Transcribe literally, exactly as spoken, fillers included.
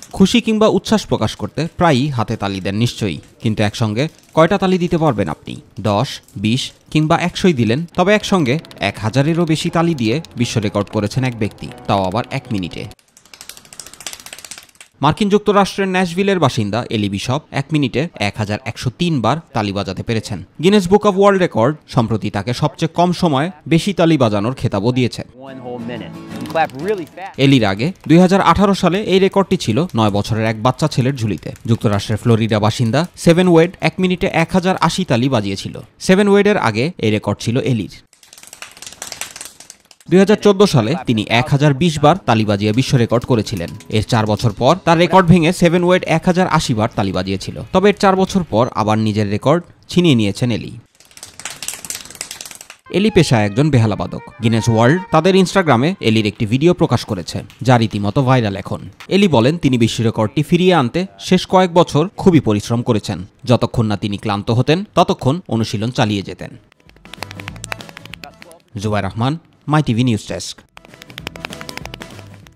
খুশি কিংবা উচ্ছ্বাস প্রকাশ করতে প্রায়ই হাতে তালি দেন নিশ্চয়ই, কিন্তু একসঙ্গে কয়টা তালি দিতে পারবেন আপনি? দশ, বিশ কিংবা একশোই দিলেন, তবে একসঙ্গে এক হাজারেরও বেশি তালি দিয়ে বিশ্ব রেকর্ড করেছেন এক ব্যক্তি, তাও আবার এক মিনিটে। মার্কিন যুক্তরাষ্ট্রের ন্যাশভিলের বাসিন্দা এলি বিশপ এক মিনিটে এক হাজার একশো তিন বার তালি বাজাতে পেরেছেন। Guinness book of world record সম্প্রতি তাকে সবচেয়ে কম সময়ে বেশি তালি বাজানোর খেতাবও দিয়েছে। এলির আগে দুই হাজার আঠারো সালে এই রেকর্ডটি ছিল নয় বছরের এক বাচ্চা ছেলের ঝুলিতে। যুক্তরাষ্ট্রের ফ্লোরিডা বাসিন্দা সেভেন ওয়েড এক মিনিটে এক হাজার আশি তালি বাজিয়েছিল। সেভেন ওয়েডের আগে এই রেকর্ড ছিল এলির। দুই হাজার চোদ্দ সালে তিনি এক হাজার বিশ বার তালি বাজিয়ে বিশ্ব রেকর্ড করেছিলেন। এর চার বছর পর তার রেকর্ড ভেঙে সেভেন ওয়েড এক হাজার আশি বার তালি বাজিয়েছিল। তবে এর চার বছর পর আবার নিজের রেকর্ড ছিনিয়ে নিয়েছেন এলি। এলি পেশায় একজন বেহালাবাদক। গিনেস ওয়ার্ল্ড তাদের ইনস্টাগ্রামে এলির একটি ভিডিও প্রকাশ করেছে, যা রীতিমতো ভাইরাল এখন। এলি বলেন তিনি বিশ্ব রেকর্ডটি ফিরিয়ে আনতে শেষ কয়েক বছর খুবই পরিশ্রম করেছেন। যতক্ষণ না তিনি ক্লান্ত হতেন ততক্ষণ অনুশীলন চালিয়ে যেতেন। Zubair Rahman, my TV news desk.